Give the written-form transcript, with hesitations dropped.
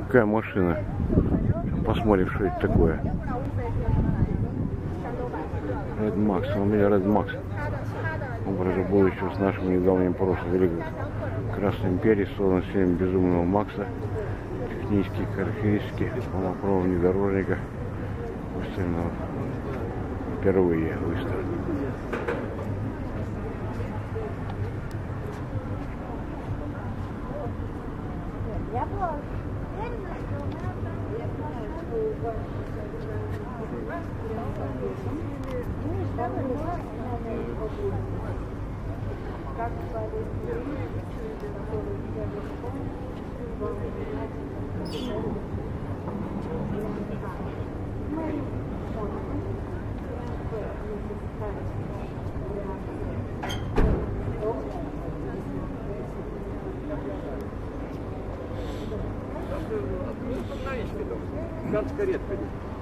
какая машина. Посмотрим, что это такое. Red Max, автомобиль Red Max. Образы будущего с нашим недавним прошлым. Великой Красной империи, создан всем безумного Макса. Технические характеристики полнопроводного внедорожника, выставленного впервые выставлен. Ганская редко.